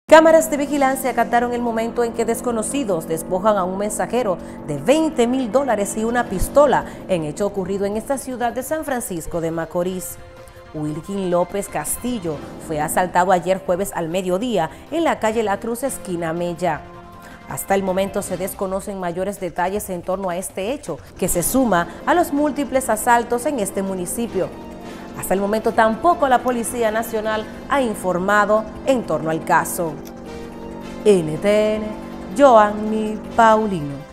Cámaras de vigilancia captaron el momento en que desconocidos despojan a un mensajero de $20,000 y una pistola en hecho ocurrido en esta ciudad de San Francisco de Macorís. Wilkin López Castillo fue asaltado ayer jueves al mediodía en la calle La Cruz, esquina Mella. Hasta el momento se desconocen mayores detalles en torno a este hecho, que se suma a los múltiples asaltos en este municipio. Hasta el momento tampoco la Policía Nacional ha informado en torno al caso. NTN, Joanny Paulino.